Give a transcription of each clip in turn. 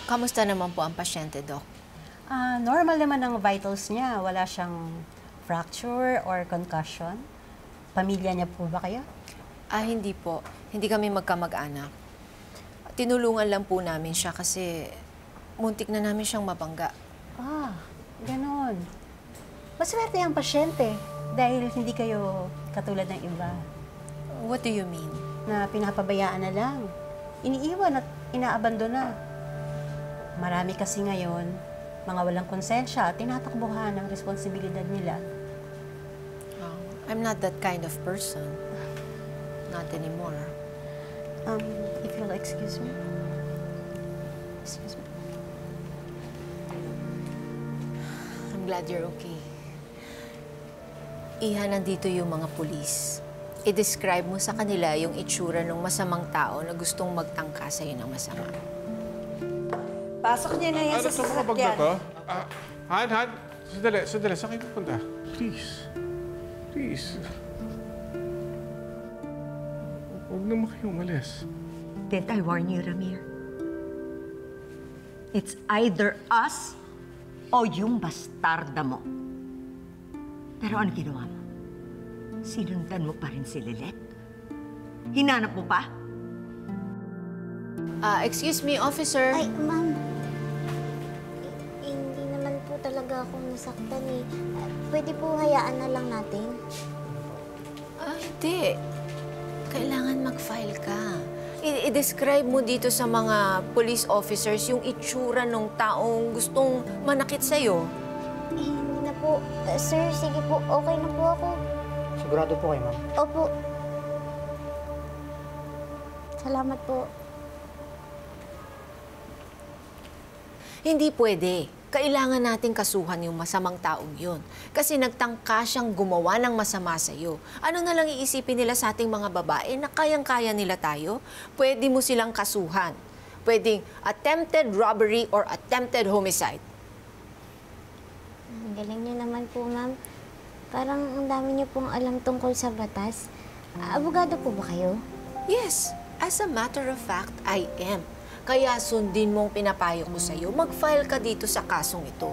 Kamusta naman po ang pasyente, Doc? Normal naman ang vitals niya. Wala siyang fracture or concussion. Pamilya niya po ba kayo? Hindi po. Hindi kami magkamag-anak. Tinulungan lang po namin siya kasi muntik na namin siyang mabangga. Ganon. Maswerte ang pasyente dahil hindi kayo katulad ng iba What do you mean? na pinapabayaan na lang. Iniiwan at inaabandona. Marami kasi ngayon, mga walang konsensya at tinatakbuhan ng responsibilidad nila. I'm not that kind of person. Not anymore. If you'll excuse me. Excuse me. I'm glad you're okay. Iha, nandito yung mga pulis. I-describe mo sa kanila yung itsura ng masamang tao na gustong magtangka sa'yo ng masama. Pasok niya na yan sa sasakyan. Han. Sandali. Saan kayo pupunta? Please. Huwag naman kayo umalis. Did I warn you, Ramir? It's either us o yung bastarda mo. Pero ano ginawa mo? Sinundan mo pa rin si Lilet? Hinanap mo pa? Excuse me, officer. Ay, ma'am. Hindi naman po talaga ako nasaktan eh. Pwede po hayaan na lang natin? Hindi. Kailangan mag-file ka. I-describe mo dito sa mga police officers yung itsura ng taong gustong manakit sa'yo. Hindi na po. Sir, sige po. Okay na po ako. Sigurado po kayo, ma'am? Opo. Salamat po. Hindi pwede. Kailangan nating kasuhan yung masamang taong yun. Kasi nagtangka siyang gumawa ng masama sa'yo. Ano na lang iisipin nila sa ating mga babae na kayang-kaya nila tayo? Pwede mo silang kasuhan. Pwedeng attempted robbery or attempted homicide. Ang galing niyo naman po, ma'am. Parang ang dami niyo pong alam tungkol sa batas. Abogado po ba kayo? Yes. As a matter of fact, I am. Kaya sundin mo ang pinapayo ko sa'yo. Mag-file ka dito sa kasong ito.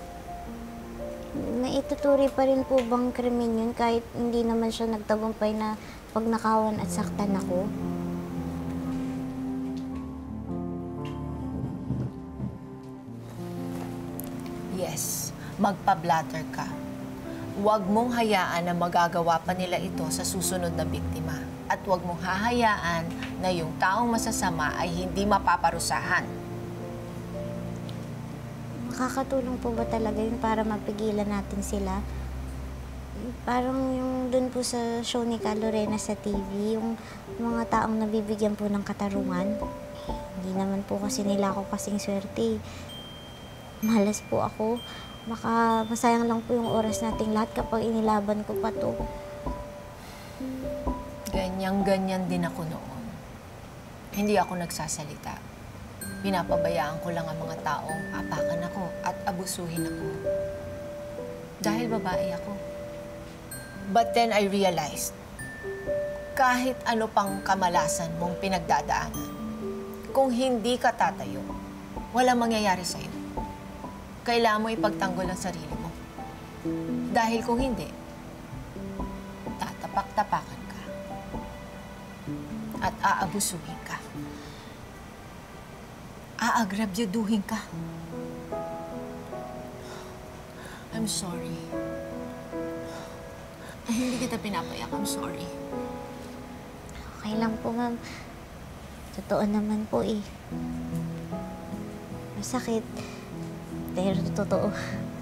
Maituturi pa rin po bang krimen yun kahit hindi naman siya nagtagumpay na pagnakawan at saktan ako? Yes, magpa-blatter ka. Huwag mong hayaan na magagawa pa nila ito sa susunod na biktima. At huwag mong hahayaan na yung taong masasama ay hindi mapaparusahan. Makakatulong po ba talaga yun para mapigilan natin sila? Parang yung dun po sa show ni Calorena sa TV, yung mga taong nabibigyan po ng katarungan. Hindi naman po kasi nila ako kasing swerte. Malas po ako. Baka masayang lang po yung oras nating lahat kapag inilaban ko pa to. Ganyan din ako noon. Hindi ako nagsasalita. Pinapabayaan ko lang ang mga taong apakan ako at abusuhin ako. Dahil babae ako. But then I realized, kahit ano pang kamalasan mong pinagdadaanan, kung hindi ka tatayo, walang mangyayari sa'yo. Kailangan mo ipagtanggol ang sarili mo. Dahil kung hindi, tatapak-tapakan ka. At aabusuhin ka. Aagrabyaduhin ka. I'm sorry. Hindi kita pinapayak. I'm sorry. Okay lang po, ma'am. Totoo naman po eh. Masakit. Pero totoo.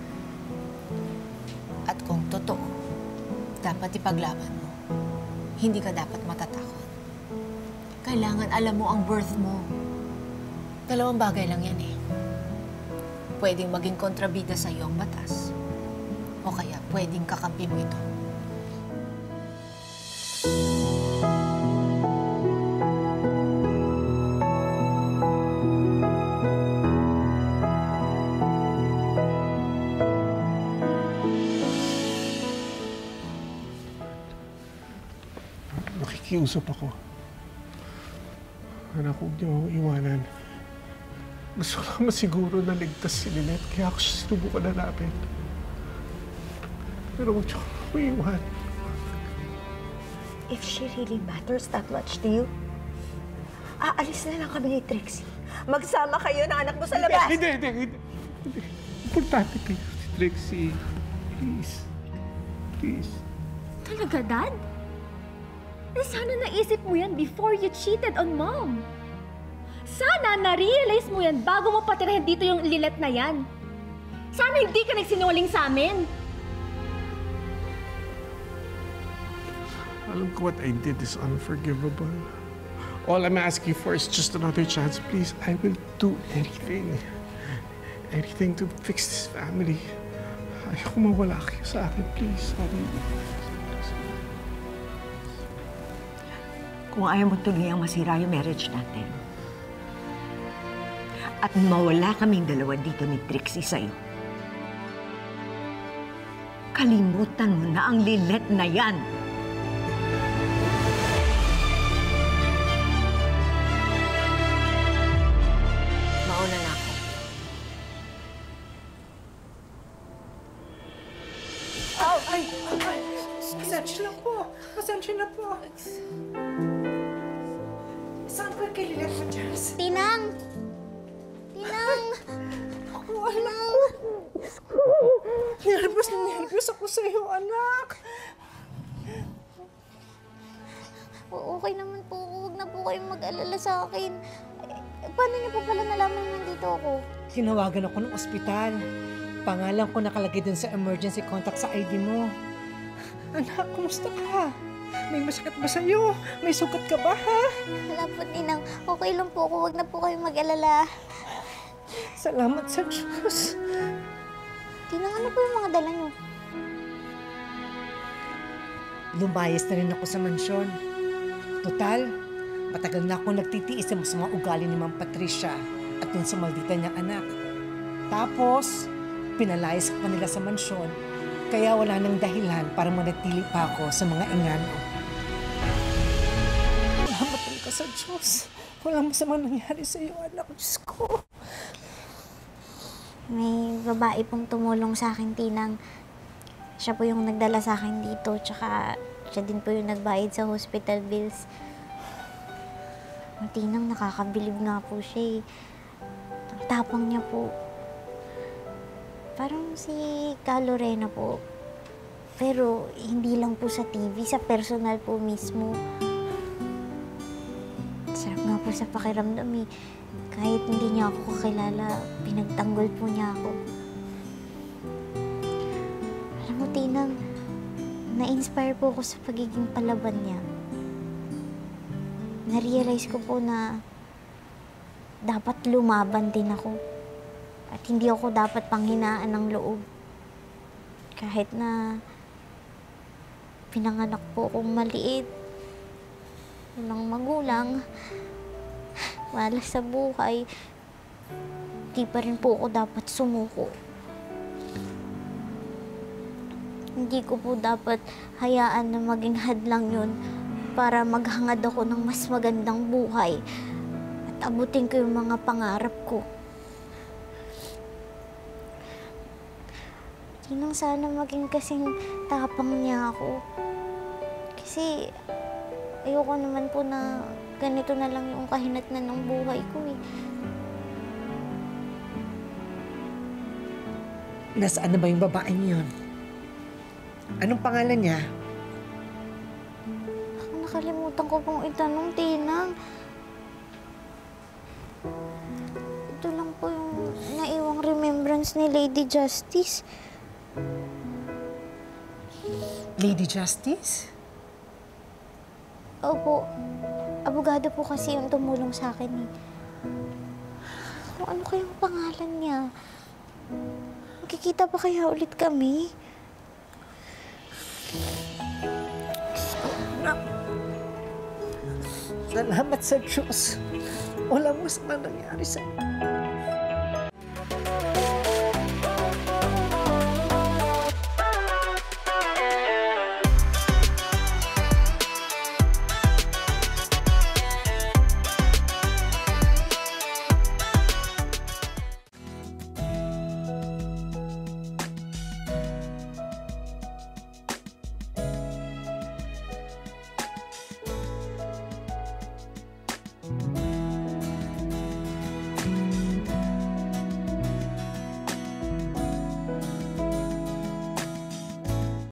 At kung totoo, dapat ipaglaban mo. Hindi ka dapat matatakot. Kailangan alam mo ang worth mo. Dalawang bagay lang yan eh. Pwedeng maging kontrabida sa iyo ang batas. O kaya pwedeng kakampi mo ito. Nakikiusap ako. Anak, huwag niyo akong iwanan. Gusto ko lang masiguro na ligtas si Lynette, kaya ako siya sinubukan hanapin. Pero huwag siya maiwan. If she really matters that much to you, aalis na lang kami ni Trixie. Magsama kayo ng anak mo sa labas! Hindi. Importante kayo si Trixie. Please. Please. Talaga, Dad? Sana naisip mo yan before you cheated on Mom. Sana na-realize mo yan bago mo patirahin dito yung Lynette na yan. Sana hindi ka nagsinungaling sa amin. Alam ko what I did is unforgivable. All I'm asking for is just another chance. Please, I will do anything. Anything to fix this family. Ayoko mawala kayo sa akin, please. Sorry. Kung ayaw mo tuluyang masira yung marriage natin, at mawala kaming dalawa dito ni Trixie sa'yo, kalimutan mo na ang Lynette na yan. Mauna na ako. Ay! Pasensya na po. Pasensya na po. Saan ba kay Lynette Matias? Tinang! Tinang! Ako, anak. Nervous na nervous ako sa iyo, anak. Okay naman po. Huwag na po kayong mag-alala sa akin. Paano niyo po pala nalaman na nandito ako? Tinawagan ako ng ospital. Pangalan ko nakalagay dun sa emergency contact sa ID mo. Anak, kumusta ka? May masakit ba sa'yo? May sugat ka ba, ha? Wala po, Tinang. Okay lang po ako. Huwag na po kayong mag-alala. Salamat sa Diyos. Tinang, ano po yung mga dala niyo? Lumayas na rin ako sa mansyon. Total, matagal na ako nagtitiis sa mga ugali ni Ma'am Patricia at yun sa maldita niyang anak. Tapos, pinalayas ka pa nila sa mansyon, kaya wala nang dahilan para manatili pa ako sa mga ingano. Salamat ka sa Diyos. Walang masamang nangyari sa iyo, anak. Diyos ko. May babae pong tumulong sa akin, Tinang. Siya po yung nagdala sa akin dito, tsaka siya din po yung nagbayad sa hospital bills. Ang Tinang, nakakabilib nga po siya eh. Ang tapang niya po. Parang si Ka Lorena po. Pero hindi lang po sa TV, sa personal po mismo. Sarap nga po sa pakiramdam eh. Kahit hindi niya ako kakilala, pinagtanggol po niya ako. Alam mo, Tinang, na-inspire po ako sa pagiging palaban niya. Na-realize ko po na dapat lumaban din ako. At hindi ako dapat panghinaan ng loob. Kahit na pinanganak po akong maliit, walang magulang, malas sa buhay, di pa rin po ako dapat sumuko. Hindi ko po dapat hayaan na maging hadlang yun para maghangad ako ng mas magandang buhay at abutin ko yung mga pangarap ko. Tinang, sana maging kasing tapang niya ako. Kasi ayoko naman po na ganito na lang yung kahinatnan ng buhay ko eh. Nasaan na ba yung babaeng yun? Anong pangalan niya? Nakalimutan ko pong itanong, Tinang. Ito lang po yung naiwang remembrance ni Lady Justice. Lady Justice? Opo. Abogado po kasi yung tumulong sa akin eh. Kung ano kayang pangalan niya? Magkikita pa kaya ulit kami? Salamat sa Diyos. Walang masamang nangyari sa'yo.